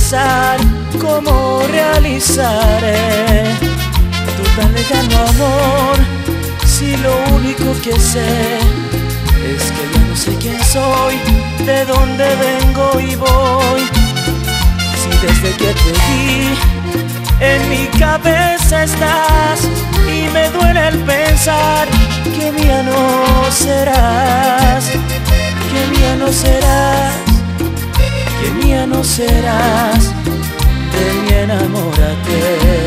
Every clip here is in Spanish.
pensar cómo realizaré tu tan lejano amor, si lo único que sé es que ya no sé quién soy, de dónde vengo y voy. Si desde que te vi en mi cabeza estás y me duele el pensar que mía no serás, que mía no serás, que mía no serás, de mí enamórate.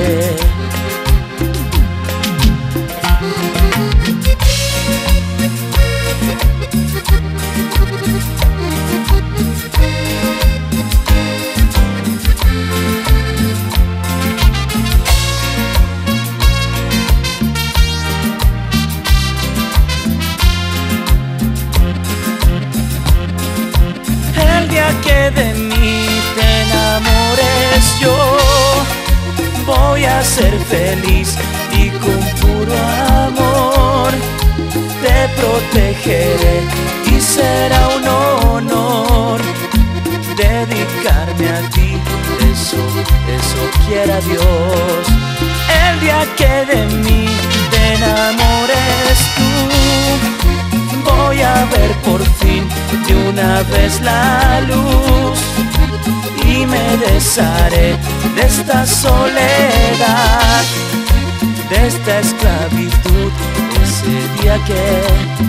Que de mí te enamores yo voy a ser feliz y con puro amor te protegeré y será un honor dedicarme a ti, eso quiera Dios. El día que de mí te enamores tú, voy a ver por fin de una vez la luz y me desharé de esta soledad, de esta esclavitud, ese día que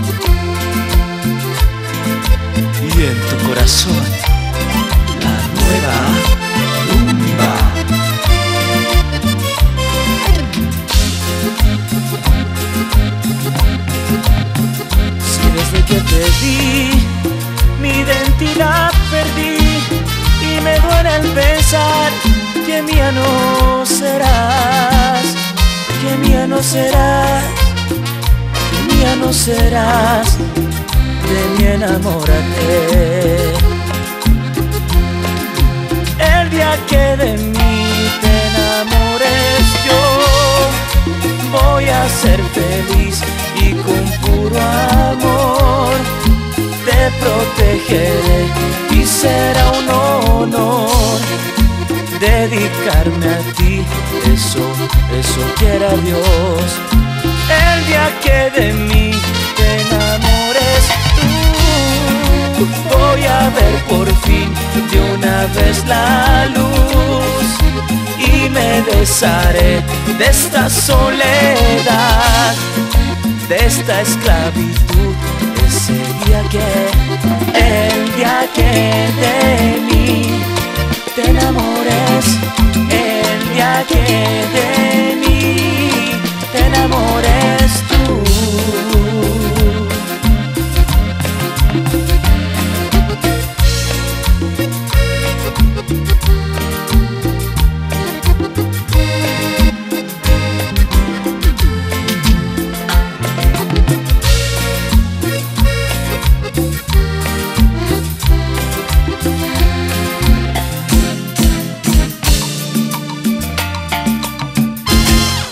y en tu corazón la nueva rumba. Si desde que te vi mi identidad perdí y me duele el pensar que mía no serás, que mía no serás, que mía no serás, de mí enamórate. El día que de mí te enamores yo voy a ser feliz y con puro amor te protegeré y será un honor dedicarme a ti, eso quiera Dios. El día que de mí te enamores tú, voy a ver por fin de una vez la luz y me desharé de esta soledad, de esta esclavitud. El día que